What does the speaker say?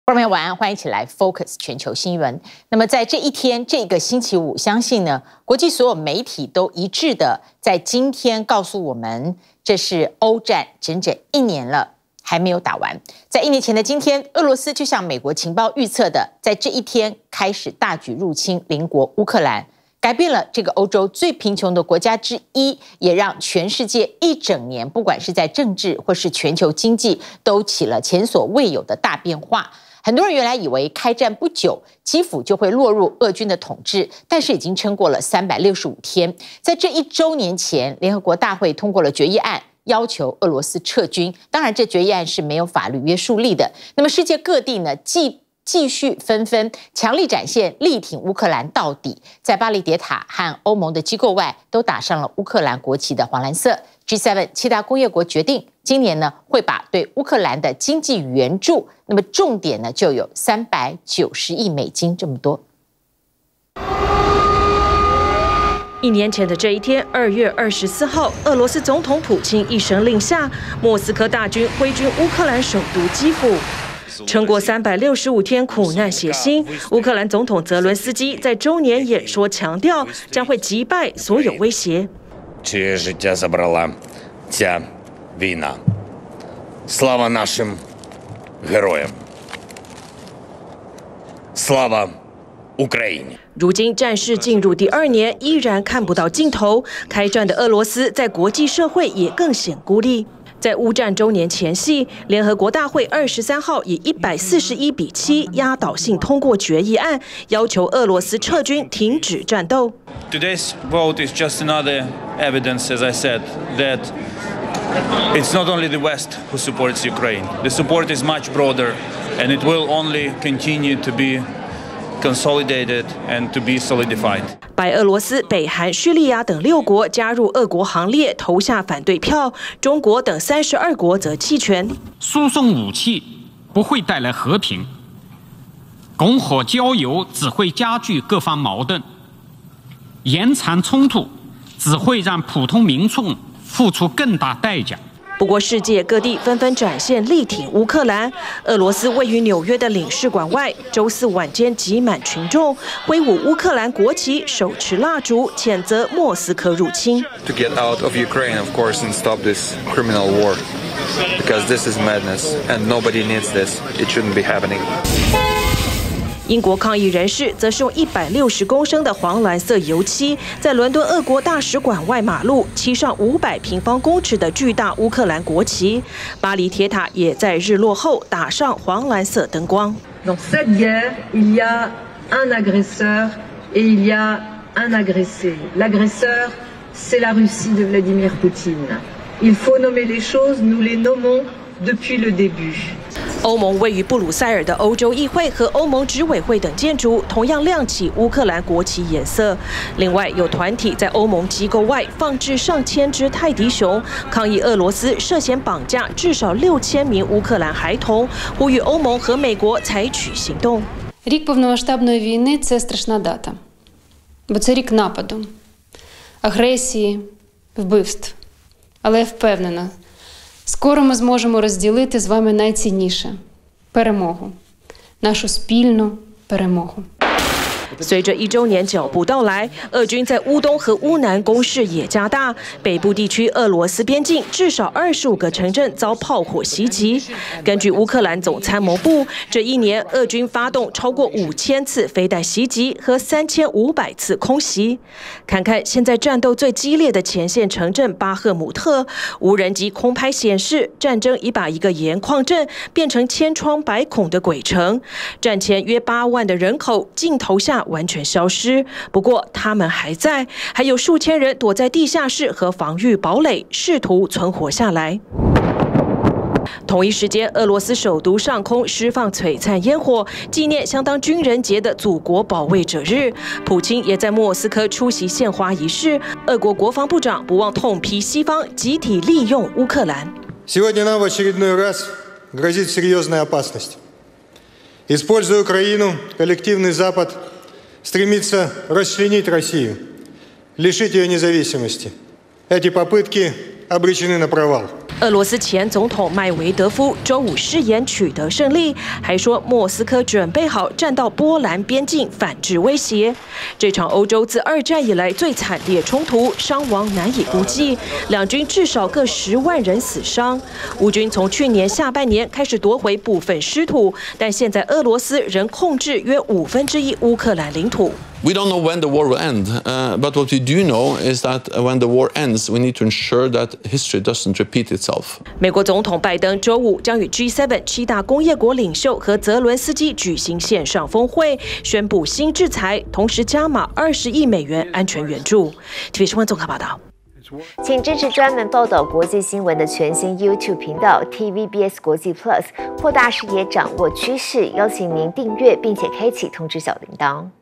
朋友们晚安，欢迎一起来 Focus 全球新闻。那么在这一天，这个星期五，相信呢，国际所有媒体都一致的在今天告诉我们，这是欧战整整1年了，还没有打完。在1年前的今天，俄罗斯就像美国情报预测的，在这一天开始大举入侵邻国乌克兰，改变了这个欧洲最贫穷的国家之一，也让全世界一整年，不管是在政治或是全球经济，都起了前所未有的大变化。很多人原来以为开战不久，基辅就会落入俄军的统治，但是已经撑过了365天。在这1周年前，联合国大会通过了决议案，要求俄罗斯撤军。当然，这决议案是没有法律约束力的。那么，世界各地呢，继续纷纷强力展现力挺乌克兰到底。在巴黎铁塔和欧盟的机构外，都打上了乌克兰国旗的黄蓝色。G7 7大工业国决定，今年呢会把对乌克兰的经济援助，那么重点呢就有390亿美金这么多。 1年前的这一天，2月24号，俄罗斯总统普京一声令下，莫斯科大军挥军乌克兰首都基辅。撑过365天苦难血腥，乌克兰总统泽伦斯基在周年演说强调，将会击败所有威胁。 Чиє життя забрала ця війна. Слава нашим героям. Слава Україні. 如今战事进入第2年，依然看不到尽头。开战的俄罗斯在国际社会也更显孤立。在乌战周年前夕，联合国大会23号以141比7压倒性通过决议案，要求俄罗斯撤军，停止战斗。 Today's vote is just another evidence, as I said, that it's not only the West who supports Ukraine. The support is much broader, and it will only continue to be consolidated and to be solidified. 白俄罗斯、北韩、叙利亚等6国加入俄国行列，投下反对票。中国等32国则弃权。 输送武器不会带来和平，拱火浇油只会加剧各方矛盾，延长冲突只会让普通民众付出更大代价。 不过，世界各地纷纷展现力挺乌克兰。俄罗斯位于纽约的领事馆外，周4晚间挤满群众，挥舞乌克兰国旗，手持蜡烛，谴责莫斯科入侵。 To get out of Ukraine, of course, and stop this criminal war, because this is madness, and nobody needs this. It shouldn't be happening. 英国抗议人士则是用160公升的黄蓝色油漆，在伦敦俄国大使馆外马路漆上500平方公尺的巨大乌克兰国旗。巴黎铁塔也在日落后打上黄蓝色灯光。 Dans cette guerre, il y a un agresseur et il y a un agressé. L'agresseur, c'est la Russie de Vladimir Poutine. Il faut nommer les choses, nous les nommons depuis le début. 欧盟位于布鲁塞尔的欧洲议会和欧盟执委会等建筑同样亮起乌克兰国旗颜色。另外，有团体在欧盟机构外放置上千只泰迪熊，抗议俄罗斯涉嫌绑架至少6000名乌克兰孩童，呼吁欧盟和美国采取行动。 Рік повномасштабної війни – це страшна дата, бо це рік нападу, агресії, вбивств. Але я впевнена, скоро ми зможемо розділити з вами найцінніше – перемогу, нашу спільну перемогу. 随着1周年脚步到来，俄军在乌东和乌南攻势也加大。北部地区俄罗斯边境至少25个城镇遭炮火袭击。根据乌克兰总参谋部，这1年俄军发动超过5000次飞弹袭击和3500次空袭。看看现在战斗最激烈的前线城镇巴赫姆特，无人机空拍显示，战争已把一个盐矿镇变成千疮百孔的鬼城。战前约8万的人口镜头下完全消失，不过他们还在，还有数千人躲在地下室和防御堡垒，试图存活下来。同一时间，俄罗斯首都上空释放璀璨烟火，纪念相当军人节的祖国保卫者日。普京也在莫斯科出席献花仪式。俄国国防部长不忘痛批西方集体利用乌克兰。 Сегодня нам в очередной раз грозит серьезная опасность. Используя Украину, коллективный Запад стремится расчленить Россию, лишить ее независимости. Эти попытки обречены на провал. 俄罗斯前总统麦维德夫周五誓言取得胜利，还说莫斯科准备好站到波兰边境反制威胁。这场欧洲自2战以来最惨烈冲突，伤亡难以估计，两军至少各10万人死伤。乌军从去年下半年开始夺回部分失土，但现在俄罗斯仍控制约1/5乌克兰领土。 We don't know when the war will end, but what we do know is that when the war ends, we need to ensure that history doesn't repeat itself. 美国总统拜登周五将与 G7 7大工业国领袖和泽伦斯基举行线上峰会，宣布新制裁，同时加码20亿美元安全援助。TV 新闻综合报道。 请支持专门报道国际新闻的全新 YouTube 频道 TVBS 国际 Plus， 扩大视野，掌握趋势。邀请您订阅并且开启通知小铃铛。